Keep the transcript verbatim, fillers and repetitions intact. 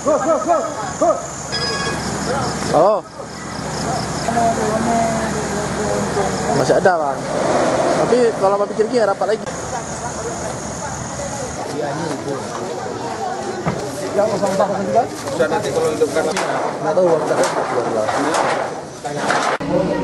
Oh. Masih ada, Bang. Tapi kalau Bapak pikir gini rapat lagi. Yang sampah kan? Sudah nanti kalau hidupkan lagi. Enggak tahu, Bang. Enggak tahu.